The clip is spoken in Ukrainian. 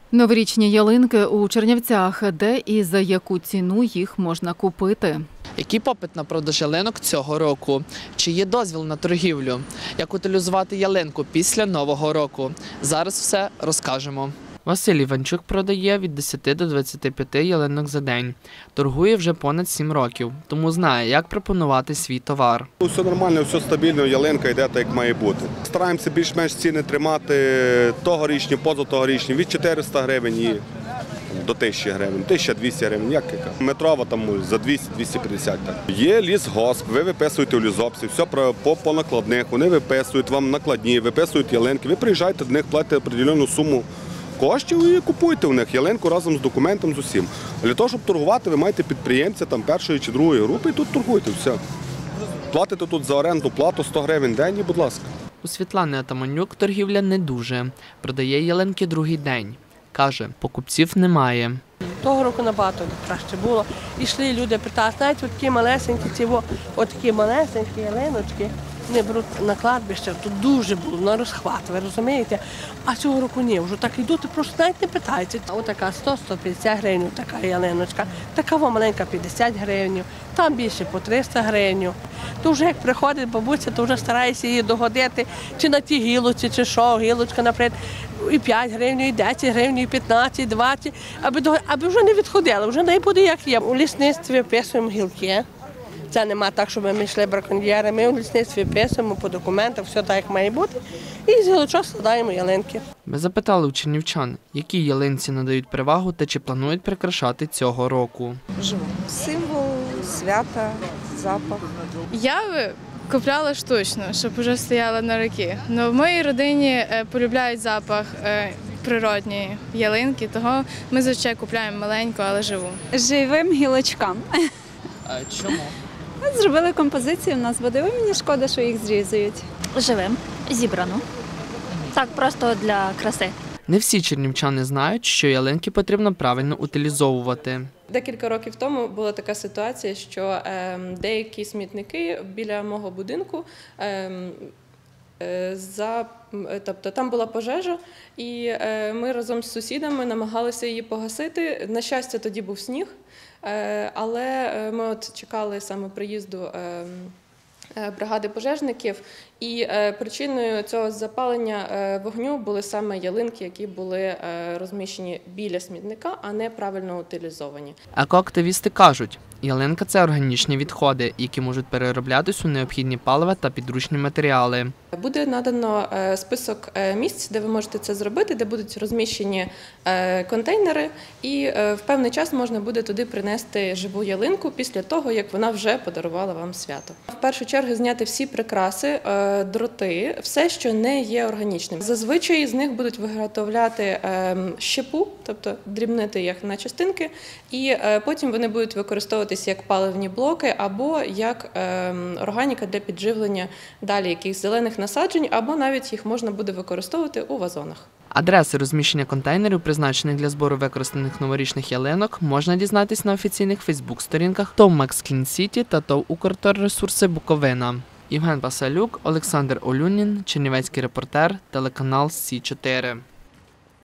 Новорічні ялинки у Чернівцях. Де і за яку ціну їх можна купити? Який попит на продаж ялинок цього року? Чи є дозвіл на торгівлю? Як утилізувати ялинку після Нового року? Зараз все розкажемо. Василь Іванчук продає від 10 до 25 ялинок за день. Торгує вже понад 7 років, тому знає, як пропонувати свій товар. Все нормально, все стабільно, ялинка йде так, як має бути. Стараємося більш-менш ціни тримати тогорічні, позаторічні, від 400 гривень і до 1000 гривень, 1200 гривень, як яка. Метрова там за 200-250. Так. Є лісгосп, ви виписуєте в лісгоспі, все по накладних, вони виписують вам накладні, виписують ялинки, ви приїжджаєте до них, платите определену суму коштів і купуйте у них ялинку разом з документом, з усім. Для того, щоб торгувати, ви маєте підприємця там, першої чи другої групи і тут торгуйте, все. Платите тут за оренду плату 100 гривень в день і будь ласка. У Світлани Атаманюк торгівля не дуже. Продає ялинки другий день. Каже, покупців немає. Того року набагато краще було. Ішли люди, питали, знаєте, такі малесенькі, такі малесенькі ялиночки, не беруть на кладбище, тут дуже було на розхват, ви розумієте? А цього року ні, вже так йдуть, просто навіть не питаються. Отака 100-150 гривень, така ялиночка, така маленька 50 гривень, там більше по 300 гривень. То вже як приходить бабуся, то вже старається її догодити, чи на ті гілочці, чи що, гілочка, наприклад, і 5 гривень, і 10 гривень, і 15, і 20, аби вже не відходили, вже не буде як є. У лісництві вписуємо гілки. Це нема так, щоб ми йшли браконьєрами. Ми у лісництві вписуємо по документах, все так, як має бути. І з гілочок складаємо ялинки. Ми запитали у чернівчан, які ялинці надають перевагу та чи планують прикрашати цього року. Символ свята, запах. Я купляла штучно, щоб вже стояла на роки. Но в моїй родині полюбляють запах природньої ялинки, того ми зазвичай купляємо маленьку, але живу. Живим гілочкам. Чому? Зробили композицію, в нас буде, мені шкода, що їх зрізують. Живим, зібрану. Так, просто для краси. Не всі чернівчани знають, що ялинки потрібно правильно утилізовувати. Декілька років тому була така ситуація, що деякі смітники біля мого будинку, тобто там була пожежа, і ми разом з сусідами намагалися її погасити. На щастя, тоді був сніг, але ми чекали саме приїзду бригади пожежників, і причиною цього запалення вогню були саме ялинки, які були розміщені біля смітника, а не правильно утилізовані. Екоактивісти кажуть, ялинка – це органічні відходи, які можуть перероблятись у необхідні палива та підручні матеріали. Буде надано список місць, де ви можете це зробити, де будуть розміщені контейнери, і в певний час можна буде туди принести живу ялинку після того, як вона вже подарувала вам свято. В першу чергу зняти всі прикраси, дроти, все, що не є органічним. Зазвичай з них будуть виготовляти щепу, тобто дрібнити їх на частинки, і потім вони будуть використовуватися як паливні блоки або як органіка для підживлення далі якихось зелених насаджень, або навіть їх можна буде використовувати у вазонах. Адреси розміщення контейнерів, призначених для збору використаних новорічних ялинок, можна дізнатись на офіційних фейсбук-сторінках ТОВ «Макс Клін Сіті» та ТОВ «Укрторресурси Буковина». Євген Василюк, Олександр Олюнін, Чернівецький репортер, телеканал Сі 4.